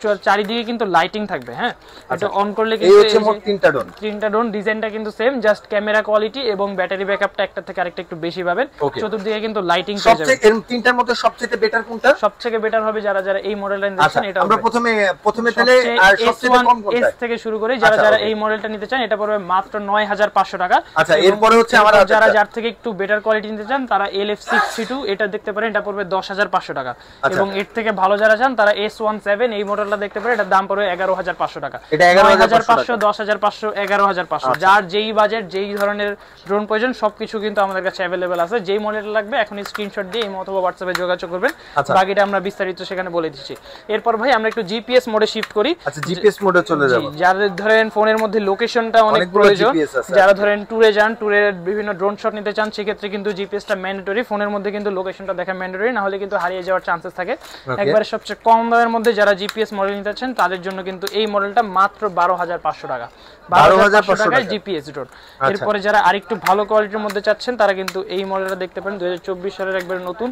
চারিদিকে কিন্তু লাইটিং থাকবে। হ্যাঁ, এটা অন করলে এই হচ্ছে মোট তিনটা ড্রোন ডিজাইনটা কিন্তু সেম, জাস্ট ক্যামেরা কোয়ালিটি এবং ব্যাটারি ব্যাকআপটা একটা থেকে আরেকটা একটু বেশি পাবেন। চতুর্দিকে কিন্তু লাইটিং পেয়ে যাবেন। সবচেয়ে তিনটার মধ্যে সবচেয়ে বেটার কোনটা? সবচেয়ে বেটার হবে যারা এই মডেলটা নিচ্ছেন এটা আমরা প্রথমে তাহলে আর সবচেয়ে কম কোনটা এস থেকে শুরু করে যারা এই মডেলটা নিতে চান এটা পড়বে মাত্র 9500 টাকা। আচ্ছা, এরপরে হচ্ছে আমার যার থেকে একটু বেটার কোয়ালিটি নিতে চান তারা LF632 এটা দেখতে পারেন, এটা পড়বে 10500 টাকা। এবং এর থেকে ভালো যারা চান তারা S17 এই মডেলটা দেখতে পারেন, এটার দাম পড়বে 11500 টাকা। এটা 11500, 10500, 11500, যার যেই বাজেট যেই ধরনের ড্রোন প্রয়োজন সবকিছু কিন্তু আমাদের কাছে अवेलेबल আছে। যেই মডেল লাগবে এখন স্ক্রিনশট দিয়ে এই অথবা হোয়াটসঅ্যাপে যোগাযোগ করবেন, বাকিটা আমরা বিস্তারিত সেখানে বলে দিচ্ছি। এরপর ভাই আমরা একটু জিপিএস মোডে শিফট করি। আচ্ছা, জিপিএস মোডে চলে যাব। যারা ধরেন ফোনের মধ্যে লোকেশনটা অনেক প্রয়োজন, যারা ধরেন ট্যুরে যান, ট্যুরের বিভিন্ন ড্রোন শট নিতে চান, সেক্ষেত্রে কিন্তু জিপিএসটা ম্যান্ডেটরি। ফোনের মধ্যে কিন্তু লোকেশনটা দেখা ম্যান্ডেটরি, না হলে কিন্তু হারিয়ে যাওয়ার চান্সেস থাকে। একবারে সবচেয়ে কম দামের মধ্যে যারা জিপিএস মডেল নিতে চান তাদের জন্য কিন্তু এই মডেলটা মাত্র 12500 টাকা, 12500 টাকায় জিপিএস ড্রোন। এরপরে যারা আরেকটু ভালো কোয়ালিটির মধ্যে চাচ্ছেন তারা কিন্তু এই মডেলটা দেখতে পারেন, 2024 সালের একবারে নতুন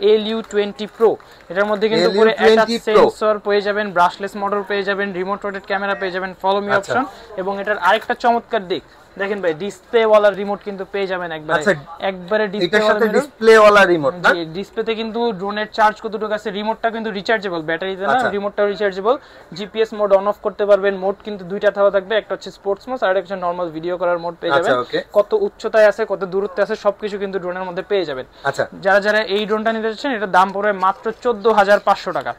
LU20 Pro। এটার মধ্যে কিন্তু পুরো অ্যাটাচ সেন্সর পেয়ে যাবেন, ব্রাশলেস মোটর পেয়ে যাবেন, রিমোট রোটেট ক্যামেরা পেয়ে যাবেন, ফলো মি অপশন। এবং এটার আরেকটা চমৎকার দিক দেখেন ভাই, ডিসপ্লে ওয়ালা রিমোট কিন্তু পেয়ে যাবেন একবারে ডিসপ্লে ওয়ালা রিমোট না। ডিসপ্লেতে কিন্তু ড্রোনের চার্জ কতটুকু আছে, রিমোটটা কিন্তু রিচার্জেবল, ব্যাটারিতে না, রিমোটটাও rechargeable. GPS mode on off করতে পারবেন। মোড কিন্তু দুইটা থাকবে, একটা হচ্ছে স্পোর্টস মোড আর একটা হচ্ছে নরমাল ভিডিও করার মোড পেয়ে যাবেন। কত উচ্চতায় আছে, কত দূরত্বে আছে সবকিছু কিন্তু ড্রোনের মধ্যে পেয়ে যাবেন। যারা এই ড্রোনটা নিতে চাচ্ছেন এটার দাম পড়বে মাত্র 14500 টাকা।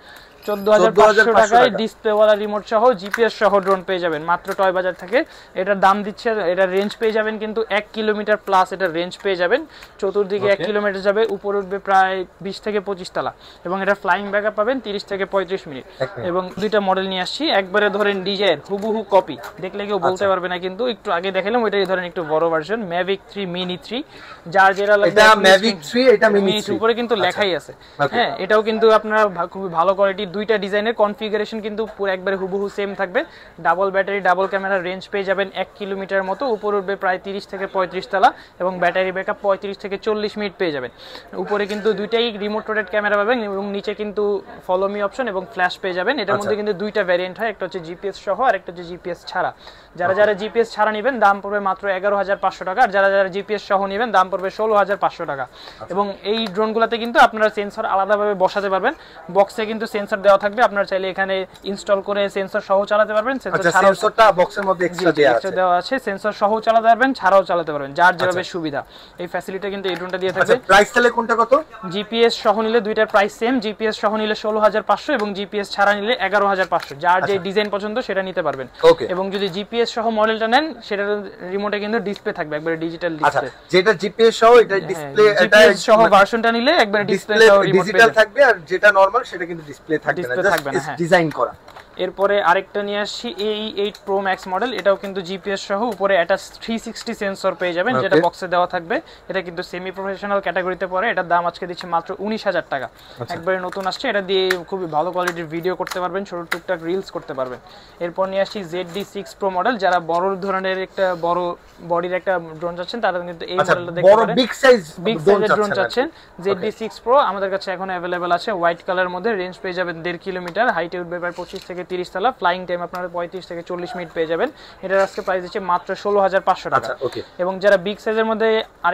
14500 টাকায় ডিসপ্লে ওয়ালা রিমোট সহ জিপিএস সহ ড্রোন পেয়ে যাবেন মাত্র টয় বাজার থেকে। এটার দাম দিচ্ছে, এটার রেঞ্জ পেয়ে যাবেন কিন্তু 1 কিলোমিটার প্লাস এটার রেঞ্জ পেয়ে যাবেন। চতুর্দিকে 1 কিলোমিটার যাবে, উপরে উঠবে প্রায় 20 থেকে 25 তলা। এবং এটা ফ্লাইং ব্যাকআপ পাবেন 30 থেকে 35 মিনিট। এবং দুইটা মডেল নিয়ে আসছি, একবারে ধরেন ডিজাইন হুবহু কপি, দেখলে কেউ বলতে পারবে না। কিন্তু একটু আগে দেখালাম ওইটাই ধরেন একটু বড় ভার্সন, Mavic 3 Mini 3। যার যেটা লাগবে, এটা Mavic 3, এটা Mini 3 উপরে কিন্তু লেখাই আছে। হ্যাঁ, এটাও কিন্তু আপনারা খুব ভালো কোয়ালিটি, দুইটা ডিজাইনের কনফিগারেশন কিন্তু পুরো একবারে হুবহু সেম থাকবে। Double battery, double camera, range পেয়ে যাবেন 1 কিলোমিটার মতো, উপরে উঠবে প্রায় 30 থেকে 35 তলা। এবং ব্যাটারি ব্যাকআপ 35 থেকে 40 মিনিট পেয়ে যাবেন। উপরে কিন্তু দুইটাই রিমোট রোটেট ক্যামেরা পাবেন এবং নিচে কিন্তু ফলো মি অপশন এবং ফ্ল্যাশ পেয়ে যাবেন। এটার মধ্যে কিন্তু দুইটা ভ্যারিয়েন্ট হয়, একটা হচ্ছে জিপিএস সহ আর একটা হচ্ছে জিপিএস ছাড়া। যারা জিপিএস ছাড়া নেবেন দাম পড়বে মাত্র 11500 টাকা, আর যারা জিপিএস সহ নেবেন দাম পড়বে 16500 টাকা। এবং এই ড্রোনগুলোতে কিন্তু আপনারা সেন্সর আলাদাভাবে বসাতে পারবেন, বক্সে কিন্তু সেন্সর দেওয়া থাকবে, আপনারা চাইলে এখানে ইনস্টল করে সেন্সর সহ চালাতে পারবেন। সেন্সরটা বক্সের মধ্যে এক্সট্রা দেওয়া আছে, সেন্সর সহ চালাতে পারবেন, ছাড়াও চালাতে পারবেন, যার যেভাবে সুবিধা। এই ফ্যাসিলিটি কিন্তু এই ড্রোনটা দিয়ে থাকবে। প্রাইস তাহলে কোনটা কত? জিপিএস সহ নিলে দুইটার প্রাইস সেম, জিপিএস সহ নিলে 16500 এবং জিপিএস ছাড়া নিলে 11500। যার যে ডিজাইন পছন্দ সেটা নিতে পারবেন। এবং যদি জিপিএস সহ মডেলটা নেন সেটার রিমোটে কিন্তু ডিসপ্লে থাকবে, একবারে ডিজিটাল ডিসপ্লে। যেটা জিপিএস সহ এটা ডিসপ্লে, এটা সহ ভার্সনটা নিলে একবারে ডিসপ্লে সহ রিমোট ডিজিটাল থাকবে, আর যেটা নরমাল সেটা কিন্তু ডিসপ্লে থাকবে না, জাস্ট ডিজাইন করা। এরপরে আরেকটা নিয়ে আসছি AE8 Pro Max মডেল, এটাও কিন্তু জিপিএস সহ উপরে অ্যাটাচ 360 সেন্সর পেয়ে যাবেন, যেটা বক্সে দেওয়া থাকবে। এটা কিন্তু সেমি প্রফেশনাল ক্যাটাগরিতে পড়ে। এটার দাম আজকে দিচ্ছে মাত্র 19000 টাকা, একবারে নতুন আসছে। এটা দিয়ে খুবই ভালো কোয়ালিটির ভিডিও করতে পারবেন, ছোট টুকটাক রিলস করতে পারবেন। এরপর নিয়ে আসছি ZD6 Pro মডেল, যারা বড় ধরনের একটা বড় বডির একটা ড্রোন চাচ্ছেন তারা কিন্তু এই মডেলটা দেখতে পারেন। বড় বিগ সাইজের ড্রোন চাচ্ছেন, ZD6 Pro আমাদের কাছে এখন अवेलेबल আছে হোয়াইট কালার মধ্যে। রেঞ্জ পেয়ে যাবেন 1.5 কিলোমিটার, হাইটে উঠবে প্রায় 25 থেকে 30 তলা, ফ্লাইং টাইম আপনারা 35 থেকে 40 মিনিট পেয়ে যাবেন। এটার আজকে প্রাইস দিচ্ছে মাত্র 16500 টাকা। এবং যারা বিগ সাইজের মধ্যে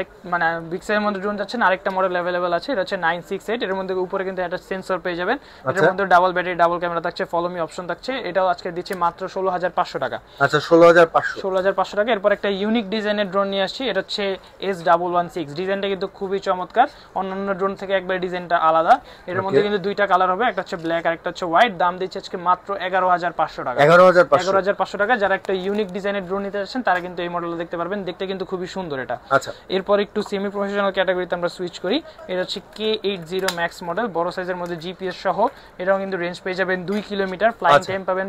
বিগ সাইজের মধ্যে ড্রোন যাচ্ছেন আরেকটা মডেল अवेलेबल আছে, এটা হচ্ছে 968। এর মধ্যে উপরে কিন্তু একটা সেন্সর পেয়ে যাবেন, এটার মধ্যে ডাবল ব্যাটারি, ডাবল ক্যামেরা থাকছে, ফলো মি অপশন থাকছে। এটাও আজকে দিচ্ছে মাত্র 16500 টাকা। আচ্ছা, 16500 টাকা। এরপর একটা ইউনিক ডিজাইনের ড্রোন নিয়ে আসছি, এটা হচ্ছে S116। ডিজাইনটা কিন্তু খুবই চমৎকার, অন্যান্য ড্রোন থেকে একবার ডিজাইনটা আলাদা। এর মধ্যে কিন্তু দুইটা কালার হবে, একটা হচ্ছে ব্ল্যাক আর একটা হচ্ছে হোয়াইট। দাম দিচ্ছে আজকে মাত্র 11500 টাকা। 11500 টাকা। যারা একটা ইউনিক ডিজাইনের ড্রোন নিতে যাচ্ছেন তারা কিন্তু এই মডেলটা দেখতে পারবেন, দেখতে কিন্তু খুবই সুন্দর এটা। আচ্ছা, এরপর একটু সেমি প্রফেশনাল ক্যাটাগরিতে আমরা সুইচ করি। এটা হচ্ছে K80 Max মডেল, বড় সাইজের মধ্যে জিপিএস সহ। এটাও কিন্তু রেঞ্জ পেয়ে যাবেন 2 কিলোমিটার, ফ্লাইং টাইম পাবেন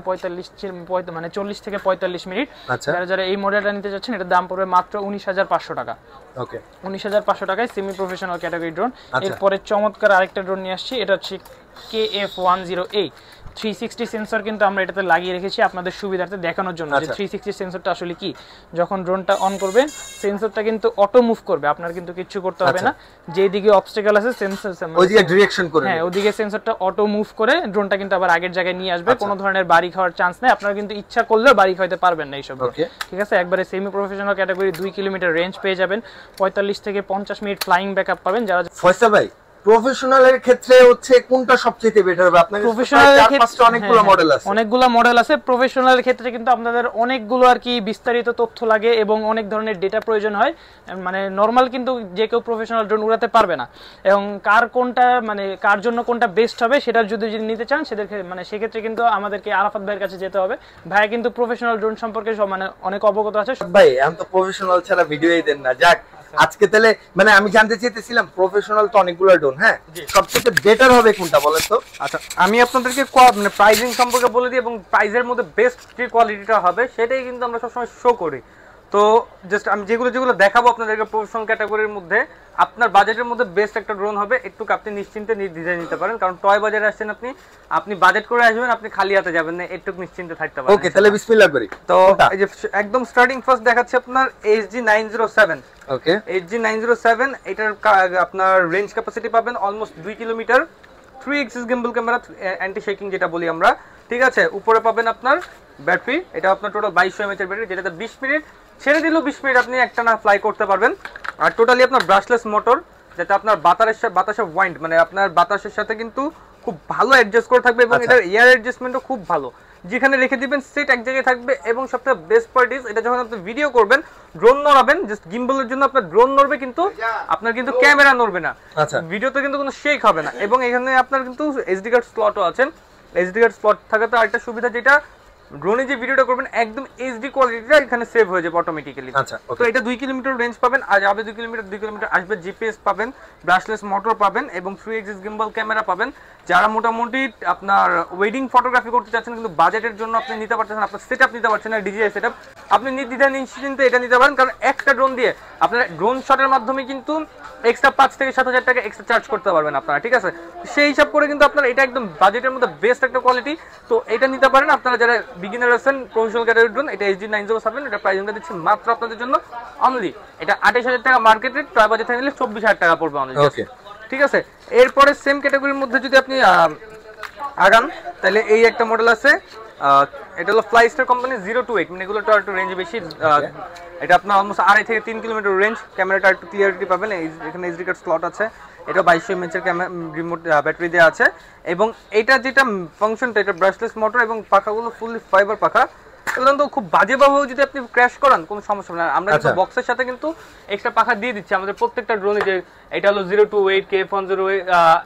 40 থেকে 45 মিনিট। যারা এই মডেলটা নিতে যাচ্ছেন এটার দাম পড়বে মাত্র 19500 টাকা। 19500 টাকায় সেমি প্রফেশনাল ক্যাটাগরি ড্রোন। এরপরে চমৎকার আরেকটা ড্রোন নিয়ে আসছি, এটা হচ্ছে KF108। 360 সেন্সর কিন্তু আমরা এটাতে লাগিয়ে রেখেছি আপনাদের সুবিধার্থে দেখানোর জন্য যে 360 সেন্সরটা আসলে কি। যখন ড্রোনটা অন করবেন সেন্সরটা কিন্তু অটো মুভ করবে, আপনার কিন্তু কিছু করতে হবে না। যেদিকে অবস্টাকেল আছে সেন্সর ওইদিকে ডিরেকশন করে, হ্যাঁ ওইদিকে সেন্সরটা অটো মুভ করে ড্রোনটা কিন্তু আবার আগের জায়গায় নিয়ে আসবে। কোনো ধরনের বাড়ি খাওয়ার চান্স নেই, আপনারা কিন্তু ইচ্ছা করলেও বাড়ি খাইতে পারবেন না এইসব। ঠিক আছে, একবারে semi professional category 2 kilometre range পেয়ে যাবেন, 45 থেকে 50 মিনিট ফ্লাইং ব্যাকআপ পাবেন। যারা ফয়সাল ভাই প্রফেশনালের ক্ষেত্রে হচ্ছে কোনটা সবচেয়ে বেটার হবে? আপনাদের প্রফেশনালের ক্ষেত্রে অনেকগুলো মডেল আছে, অনেকগুলো মডেল আছে। প্রফেশনালের ক্ষেত্রে কিন্তু আপনাদের অনেকগুলো আর কি বিস্তারিত তথ্য লাগে এবং অনেক ধরনের ডেটা প্রয়োজন হয়। মানে নরমাল কিন্তু যে কেউ প্রফেশনাল ড্রোন উড়াতে পারবে না, এবং কার কোনটা মানে কার জন্য কোনটা বেস্ট হবে সেটার যদি নিতে চান সেদেরকে মানে সেক্ষেত্রে কিন্তু আমাদেরকে আরাফাত ভাইয়ের কাছে যেতে হবে। ভাইয়া কিন্তু প্রফেশনাল ড্রোন সম্পর্কে মানে অনেক অবগত আছে। ভাই আমি তো প্রফেশনাল ছাড়া ভিডিওই দেন না। যাক আজকে তাহলে মানে আমি জানতে চাইতেছিলাম প্রফেশনাল তো অনেকগুলো ড্রোন, হ্যাঁ সবচেয়ে বেটার হবে কোনটা বলেন তো? আচ্ছা আমি আপনাদেরকে মানে প্রাইসিং সম্পর্কে বলে দিই এবং প্রাইসের মধ্যে বেস্ট যে কোয়ালিটিটা হবে সেটাই কিন্তু আমরা সবসময় শো করি। তো জাস্ট আমি যেগুলো দেখাবো আপনাদেরকে প্রফেশনাল ক্যাটাগরির মধ্যে আপনার বাজেটের মধ্যে বেস্ট একটা ড্রোন হবে। একটু আপনি নিশ্চিন্তে ডিজাইন নিতে পারেন, কারণ টয় বাজারে আসছেন আপনি বাজেট করে আসবেন, আপনি খালি হাতে যাবেন না, একটু নিশ্চিন্তে থাকতে পারেন। ওকে তাহলে বিসমিল্লাহ করি। তো এই যে একদম স্টার্টিং ফার্স্ট দেখাচ্ছি আপনার HG907। ওকে HG907 এটার আপনার রেঞ্জ ক্যাপাসিটি পাবেন almost 2 kilometre, 3 axis gimbal camera, anti shaking যেটা বলি আমরা, ঠিক আছে। উপরে পাবেন আপনার ব্যাটারি, এটা আপনার টোটাল 2200 mAh এর ব্যাটারি, যেটাতে 20 মিনিট ছেড়ে দিলেও 20 মিনিট আপনি একটানা ফ্লাই করতে পারবেন। আর টোটালি আপনার ব্রাশলেস মোটর, যেটা আপনার বাতাসের ওয়াইন্ড মানে আপনার বাতাসের সাথে কিন্তু খুব ভালো অ্যাডজাস্ট করে থাকবে এবং এটার এয়ার অ্যাডজাস্টমেন্টও খুব ভালো। যেখানে রেখে দিবেন সেট এক জায়গায় থাকবে। এবং সবথেকে বেস্ট পার্ট ইজ এটা যখন আপনি ভিডিও করবেন ড্রোন নড়াবেন, জাস্ট গিম্বলের জন্য আপনার ড্রোন নড়বে কিন্তু আপনার কিন্তু ক্যামেরা নড়বে না, ভিডিওতে কিন্তু কোনো শেক হবে না। এবং এখানে আপনার কিন্তু এসডি কার্ড স্লটও আছে। এসডি কার্ড স্লট থাকাতে আরেকটা সুবিধা, যেটা ড্রোনে যে ভিডিওটা করবেন একদম এইচডি কোয়ালিটিটা এখানে সেভ হয়ে যাবে অটোমেটিক্যালি। তো এটা 2 কিলোমিটার রেঞ্জ পাবেন, আর যাবে 2 কিলোমিটার আসবে, জিপিএস পাবেন, ব্রাশলেস মোটর পাবেন এবং 3 এক্সিস গিম্বল ক্যামেরা পাবেন। যারা মোটামুটি আপনার ওয়েডিং ফটোগ্রাফি করতে চাচ্ছেন কিন্তু বাজেটের জন্য আপনি নিতে পারছেন, আপনার সেটআপ নিতে পারছেন না, ডিজিআই সেটআপ, আপনি নির্দ্বিধায় নিশ্চিন্তে এটা নিতে পারেন। কারণ একটা ড্রোন দিয়ে আপনার ড্রোন শটের মাধ্যমে কিন্তু এক্সট্রা 5 থেকে 7,000 টাকা এক্সট্রা চার্জ করতে পারবেন আপনারা, ঠিক আছে। সেই হিসাব করে কিন্তু আপনার এটা একদম বাজেটের মধ্যে বেস্ট একটা কোয়ালিটি। তো এটা নিতে পারেন আপনারা যারা বিগিনার আছেন প্রফেশনাল ক্যাটাগরির ড্রোন। এটা HG907, এটা প্রাইসিংটা দিচ্ছি মাত্র আপনাদের জন্য অনলি, এটা 28,000 টাকা মার্কেট রেট, টয় বাজেট নিলে 24,000 টাকা পড়বে অনলি, ঠিক আছে। এরপরে সেম ক্যাটাগরির মধ্যে যদি আপনি আগান তাহলে এই একটা মডেল আছে, এটা হলো ফ্লাইস্টার কোম্পানি 028, মানে এগুলো তো একটু রেঞ্জ বেশি। এটা আপনার অলমোস্ট 2.5 থেকে 3 কিলোমিটার রেঞ্জ, ক্যামেরাটা একটু ক্লিয়ারিটি পাবেন। এখানে এসডি কার্ড স্লট আছে, এটা 2200 mAh এর রিমোট ব্যাটারি দেওয়া আছে। এবং এটা যেটা ফাংশনটা, এটা ব্রাশলেস মোটর এবং পাখাগুলো ফুললি ফাইবার পাখা। এগুলো তো খুব বাজেভাবেও যদি আপনি ক্র্যাশ করান কোনো সমস্যা না। আমরা কিন্তু বক্সের সাথে কিন্তু এক্সট্রা পাখা দিয়ে দিচ্ছি আমাদের প্রত্যেকটা ড্রোনে। যে এটা হলো 028, KF108,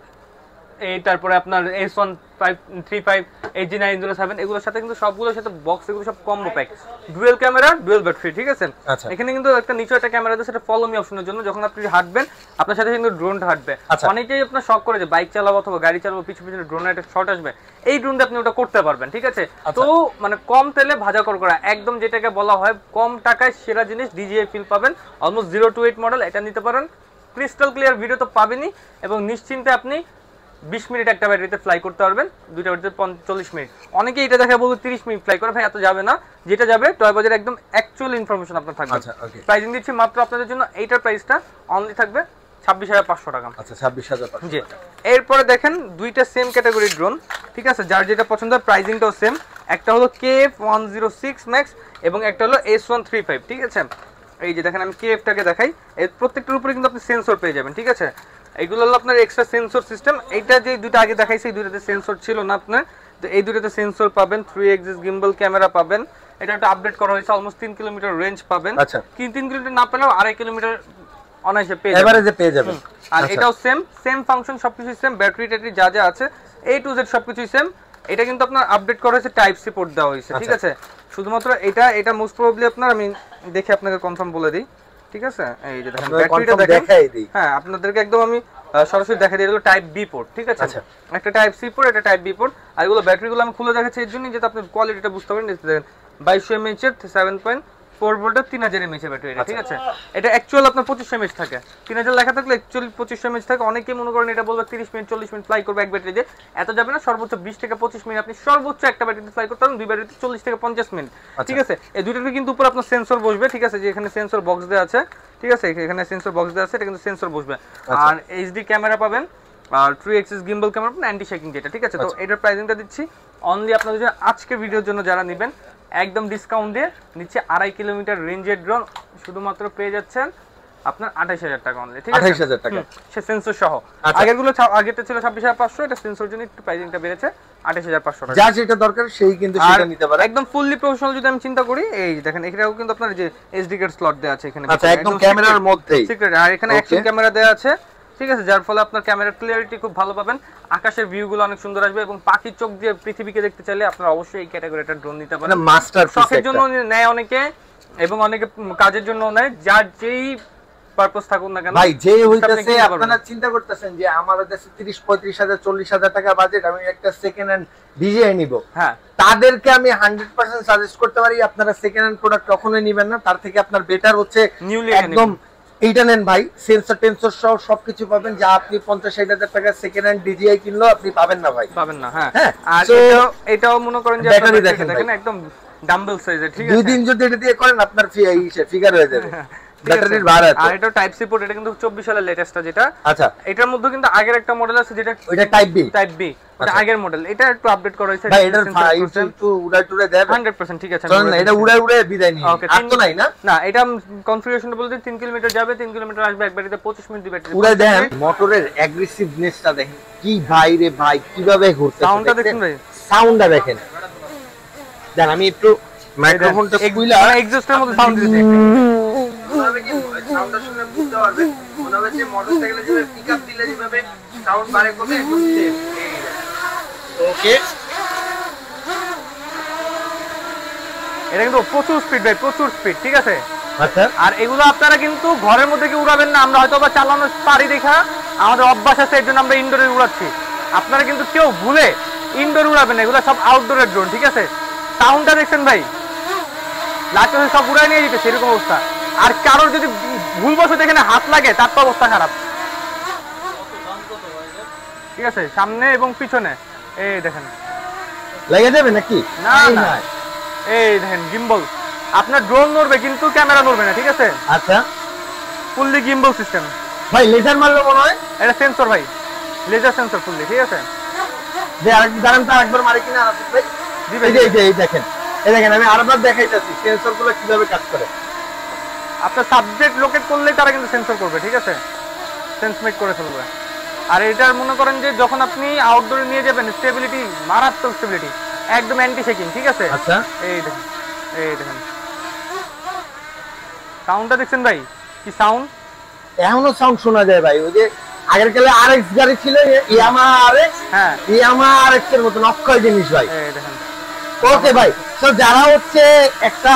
এই তারপরে আপনার S1535, HG907, এগুলোর সাথে কিন্তু সবগুলোর সাথে বক্স, এগুলো সব combo pack, dual camera, dual battery, ঠিক আছে। এখানে কিন্তু একটা নিচে একটা ক্যামেরা আছে, সেটা ফলো মি অপশনের জন্য, যখন আপনি হাঁটবেন আপনার সাথে কিন্তু ড্রোনটা হাঁটবে। অনেকেই আপনার শখ করে যে বাইক চালাবো অথবা গাড়ি চালাবো, পিছনে ড্রোনের একটা শট আসবে, এই ড্রোন দিয়ে আপনি ওটা করতে পারবেন, ঠিক আছে। তো মানে কম তেলে ভাজা করা, একদম যেটাকে বলা হয় কম টাকায় সেরা জিনিস, ডিজিআই ফিল পাবেন। অলমোস্ট 028 মডেল, এটা নিতে পারেন। ক্রিস্টাল ক্লিয়ার ভিডিও তো পাবেনই এবং নিশ্চিন্তে আপনি 20 মিনিট একটা ব্যাটারিতে ফ্লাই করতে পারবেন, দুইটা ব্যাটারিতে 40 মিনিট। অনেকে এটা দেখা বলবো 30 মিনিট ফ্লাই করে, ভাই এত যাবে না, যেটা যাবে টয় বাজারে একদম অ্যাকচুয়াল ইনফরমেশন আপনার থাকবে। প্রাইসিং দিচ্ছি মাত্র আপনাদের জন্য, এইটার প্রাইসটা অনলি থাকবে 26,500 টাকা। আচ্ছা 26,500 জি। এরপরে দেখেন দুইটা সেম ক্যাটাগরির ড্রোন, ঠিক আছে, যার যেটা পছন্দ হয় প্রাইসিংটাও সেম। একটা হলো KF106 Max এবং একটা হলো S135, ঠিক আছে। এই যে দেখেন আমি KF-টাকে দেখাই, এর প্রত্যেকটার উপরে কিন্তু আপনি সেন্সর পেয়ে যাবেন, ঠিক আছে। এইগুলো হলো আপনার এক্সট্রা সেন্সর সিস্টেম। এইটা যে দুটো আগে দেখাইছি এই দুটোতে সেন্সর ছিল না আপনার, তো এই দুটোতে সেন্সর পাবেন, 3 এক্সিস গিম্বল ক্যামেরা পাবেন। এটা একটা আপডেট করা হয়েছে, অলমোস্ট 3 কিলোমিটার রেঞ্জ পাবেন। আচ্ছা 3 কিলোমিটার না পেলেও 2.5 কিলোমিটার অনায়াসে পেয়ে যাবেন। আর এটাও সেম ফাংশন, সবকিছু সেম, ব্যাটারি ট্যাটারি যা যা আছে A to Z সবকিছুই সেম। এটা কিন্তু আপনার আপডেট করা হয়েছে, টাইপ সি পোর্ট দেওয়া হয়েছে, ঠিক আছে। শুধুমাত্র এটা মোস্ট প্রবাবলি আপনার, আমি দেখে আপনাকে কনফার্ম বলে দিই, ঠিক আছে। এই যে দেখেন ব্যাটারিটা দেখাই দিই, হ্যাঁ আপনাদেরকে একদম আমি সরাসরি দেখাই দিই। এটা টাইপ বি পোর্ট, ঠিক আছে। একটা টাইপ সি পোর্ট, এটা টাইপ বি পোর্ট। আর এগুলো ব্যাটারিগুলো আমি খুলে দেখাচ্ছি এর জন্য, যাতে আপনি কোয়ালিটিটা বুঝতে পারেন। দেখেন 2200 mAh এর 7.4 4 ভোল্টের 3000 mAh ব্যাটারি এটা, ঠিক আছে। এটা অ্যাকচুয়াল আপনার 2500 mAh থাকে, 3000 লেখা থাকলে অ্যাকচুয়ালি 2500 mAh থাকে। অনেকে মনে করেন এটা বলবে 30 মিনিট 40 মিনিট ফ্লাই করবে এক ব্যাটারি দিয়ে, এত যাবে না। সর্বোচ্চ 20 থেকে 25 মিনিট আপনি সর্বোচ্চ একটা ব্যাটারিতে ফ্লাই করতে পারেন, দুই ব্যাটারিতে 40 থেকে 50 মিনিট, ঠিক আছে। এই দুটোতে কিন্তু উপরে আপনার সেন্সর বসবে, ঠিক আছে, যে এখানে সেন্সর বক্স দেওয়া আছে, ঠিক আছে, এখানে সেন্সর বক্স দেওয়া আছে, এটা কিন্তু সেন্সর বসবে। আর এইচডি ক্যামেরা পাবেন, আর 3 এক্সিস গিম্বল ক্যামেরা পাবেন, অ্যান্টি শেকিং যেটা, ঠিক আছে। তো এটার প্রাইসিংটা দিচ্ছি অনলি আপনাদের জন্য, আজকের ভিডিওর জন্য যারা নেবেন একদম ডিসকাউন্ট দিয়ে নিচে 2.5 কিলোমিটার রেঞ্জের ড্রোন শুধুমাত্র পেয়ে যাচ্ছেন আপনার 28000 টাকা অনলি, ঠিক আছে, 28000 টাকা সে সেন্সর সহ। আগেরটা ছিল 26500, এটা সেন্সর জন্য একটু প্রাইসিংটা বেড়েছে 28500 টাকা। যা যেটা দরকার সেই কিন্তু সেটা নিতে পারে। একদম ফুললি প্রফেশনাল যদি আমি চিন্তা করি, এই দেখেন এখানেও কিন্তু আপনার যে এসডি কার্ড স্লট দেওয়া আছে এখানে, আচ্ছা, একদম ক্যামেরার মধ্যেই সিক্রেট, আর এখানে অ্যাকশন ক্যামেরা দেওয়া আছে, ঠিক আছে, যার ফলে আপনার ক্যামেরার ক্লিয়ারিটি খুব ভালো পাবেন, আকাশের ভিউগুলো অনেক সুন্দর আসবে, এবং পাখির চোখ দিয়ে পৃথিবীকে দেখতে চাইলে আপনারা অবশ্যই এই ক্যাটাগরিটা ড্রোন নিতে পারেন। মাস্টারপিস, শখের জন্য নেয় অনেকে, এবং অনেকে কাজের জন্য নেয়, যার যেই পারপাস থাকুক না কেন ভাই, যে হইতাছে আপনারা চিন্তা করতেছেন যে আমার কাছে 30-35,000 40,000 টাকা বাজেট, আমি একটা সেকেন্ড হ্যান্ড ডিজে নিব, হ্যাঁ, তাদেরকে আমি 100% সাজেস্ট করতে পারি আপনারা সেকেন্ড হ্যান্ড প্রোডাক্ট কখনোই নেবেন না। তার থেকে আপনার বেটার হচ্ছে একদম এইটা নেন ভাই, সেন্সর টেন্সর সহ সবকিছু পাবেন, যা আপনি 50-60,000 টাকা সেকেন্ড হ্যান্ড ডিজিআই কিনলেও আপনি পাবেন না ভাই, পাবেন না। হ্যাঁ, হ্যাঁ। আর এটাও মনে করেন যে ব্যাটারি দেখেন একদম ডাম্বেল সাইজের, ঠিক আছে, দুই দিন যদি এটা দিয়ে করেন আপনার ফিগার হয়ে যাবে, ব্যাটারির ভার আছে। আর এটা টাইপ সি পোর্ট, এটা কিন্তু 24 সালের লেটেস্টটা যেটা। আচ্ছা, এটার মধ্যে কিন্তু আগের একটা মডেল আছে যেটা ওইটা টাইপ বি, এটা আগের মডেল, এটা একটু আপডেট করা হয়েছে ভাই। এটার একটু উড়াই টুড়ে দেব 100%, ঠিক আছে, চলেন না, এটা উড়াই বিদায় নিই, আর তো নাই না। না, এটা কনফিগারেশনটা বলতে 3 কিলোমিটার যাবে, 3 কিলোমিটার আসবে, এক ব্যাটারিতে 25 মিনিট ব্যাটারি উড়াই দেন। মোটরের অ্যাগ্রেসিভনেসটা দেখেন কি ভাই রে ভাই, কিভাবে ঘুরতেছে, সাউন্ডটা দেখুন ভাই, সাউন্ডটা দেখেন। দেন আমি একটু মাইক্রোফোনটা খুইলা এক্সস্টের মধ্যে সাউন্ড দিতে, কিভাবে কি সাউন্ডটা শুনে বুঝতে পারবে, মনে হবে যে মোটরসাইকেলে যে পিকআপ দিলে যেভাবে সাউন্ড বাড়ে কমে একদম সেম। ওকে, এটা কিন্তু প্রচুর স্পিড ভাই, প্রচুর স্পিড, ঠিক আছে। আচ্ছা, আর এগুলো আপনারা কিন্তু ঘরের মধ্যে কি উড়াবেন না, আমরা হয়তো বা চালানো পারি দেখা আমাদের অভ্যাস আছে, এর জন্য আমরা ইনডোরে উড়াচ্ছি। আপনারা কিন্তু কেউ ভুলে ইনডোর উড়াবেন না, এগুলো সব আউটডোরের ড্রোন, ঠিক আছে। সাউন্ডটা দেখছেন ভাই, লাগছে সব উড়াই নিয়ে যেতে সেরকম অবস্থা। আর কারোর যদি ভুলবশত এখানে হাত লাগে তার তো অবস্থা খারাপ, ঠিক আছে, সামনে এবং পিছনে এই দেখেন লেগে যাবে নাকি? না না, এই দেখেন গিম্বল, আপনার ড্রোন নড়বে কিন্তু ক্যামেরা নড়বে না, ঠিক আছে। আচ্ছা, ফুললি গিম্বল সিস্টেম ভাই। লেজার মারলো মনে হয়, এটা সেন্সর ভাই, লেজার সেন্সর ফুললি, ঠিক আছে। যে আরেকবার জানেন তো, আরেকবার মারে কিনা আরাফাত ভাই? এই দেখেন, আমি আরেকবার দেখাইতাছি সেন্সরগুলো কিভাবে কাজ করে। আপনার সাবজেক্ট লোকেট করলেই তারা কিন্তু সেন্সর করবে, ঠিক আছে, সেন্স মেক করে ফেলবে। আর এটার মনে করেন যে যখন আপনি আউটডোরে নিয়ে যাবেন, স্টেবিলিটি মারাত্মক স্টেবিলিটি, একদম অ্যান্টি শেকিং, ঠিক আছে। আচ্ছা, এই দেখেন সাউন্ডটা দেখছেন ভাই, কি সাউন্ড, এখনো সাউন্ড শোনা যায় ভাই। ওই যে আগের কালে আরএক্স গাড়ি ছিল, ইয়ামাহা আরএক্স, হ্যাঁ, ইয়ামাহা আরএক্স এর মতন অক্ষয় জিনিস ভাই। এই দেখেন। ওকে ভাই, তো যারা হচ্ছে একটা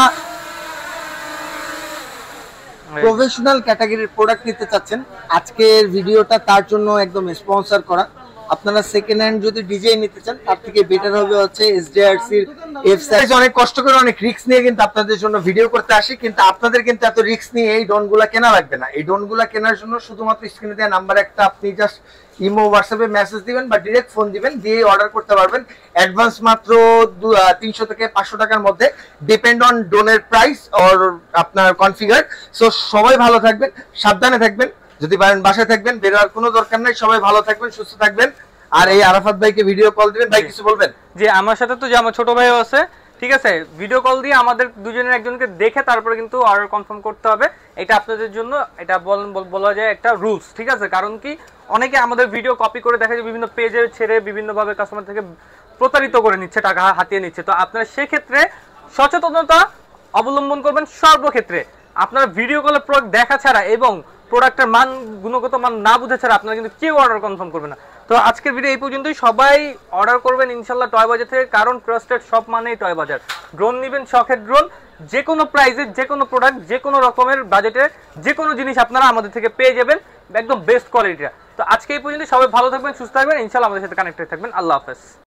প্রফেশনাল ক্যাটাগরির প্রোডাক্ট নিতে চাচ্ছেন, আজকের ভিডিওটা তার জন্য একদম স্পন্সর করা। আপনারা সেকেন্ড হ্যান্ড যদি ডিজাইন নিতে চান, তার থেকে বেটার হবে হচ্ছে এসডিআরসির এফ-সাইজ। অনেক কষ্ট করে অনেক রিস্ক নিয়ে কিন্তু আপনাদের জন্য ভিডিও করতে আসি, কিন্তু আপনাদের কিন্তু এত রিস্ক নিয়ে এই ড্রোনগুলো কেনা লাগবে না। এই ড্রোনগুলো কেনার জন্য শুধুমাত্র স্ক্রিনে দেওয়া নাম্বার একটা আপনি জাস্ট ইমো হোয়াটসঅ্যাপে মেসেজ দিবেন বা ডিরেক্ট ফোন দিবেন, দিয়ে অর্ডার করতে পারবেন। অ্যাডভান্স মাত্র 300 থেকে 500 টাকার মধ্যে, ডিপেন্ড অন ড্রোনের প্রাইস অর আপনার কনফিগার। সো সবাই ভালো থাকবেন, সাবধানে থাকবেন, যদি পারেন বাসায় থাকবেন, বের হওয়ার কোনো দরকার নাই। সবাই ভালো থাকবেন, সুস্থ থাকবেন। আর এই আরাফাত ভাইকে ভিডিও কল দিবেন। ভাই কিছু বলবেন? যে আমার সাথে তো যে আমার ছোট ভাইও আছে, ঠিক আছে, ভিডিও কল দিয়ে আমাদের দুজনের একজনকে দেখে তারপরে কিন্তু অর্ডার কনফার্ম করতে হবে। এটা আপনাদের জন্য এটা বলা যায় একটা রুলস, ঠিক আছে। কারণ কি অনেকে আমাদের ভিডিও কপি করে দেখা যায় বিভিন্ন পেজে ছেড়ে বিভিন্নভাবে কাস্টমার থেকে প্রতারিত করে নিচ্ছে, টাকা হাতিয়ে নিচ্ছে। তো আপনারা সেক্ষেত্রে সচেতনতা অবলম্বন করবেন সর্বক্ষেত্রে। আপনারা ভিডিও কলে প্রোডাক্ট দেখা ছাড়া এবং প্রোডাক্টের মান, গুণগত মান না বুঝে ছাড়া আপনারা কিন্তু কেউ অর্ডার কনফার্ম করবে না। তো আজকের ভিডিও এই পর্যন্তই। সবাই অর্ডার করবেন ইনশাল্লাহ টয় বাজার থেকে, কারণ ট্রাস্টেড শপ মানেই টয় বাজার। ড্রোন নেবেন শখের ড্রোন, যে কোনো প্রাইসে, যে কোনো প্রোডাক্ট, যে কোনো রকমের বাজেটে যে কোনো জিনিস আপনারা আমাদের থেকে পেয়ে যাবেন একদম বেস্ট কোয়ালিটিটা। তো আজকে এই পর্যন্ত, সবাই ভালো থাকবেন, সুস্থ থাকবেন, ইনশাল্লাহ আমাদের সাথে কানেক্টেড থাকবেন। আল্লাহ হাফেজ।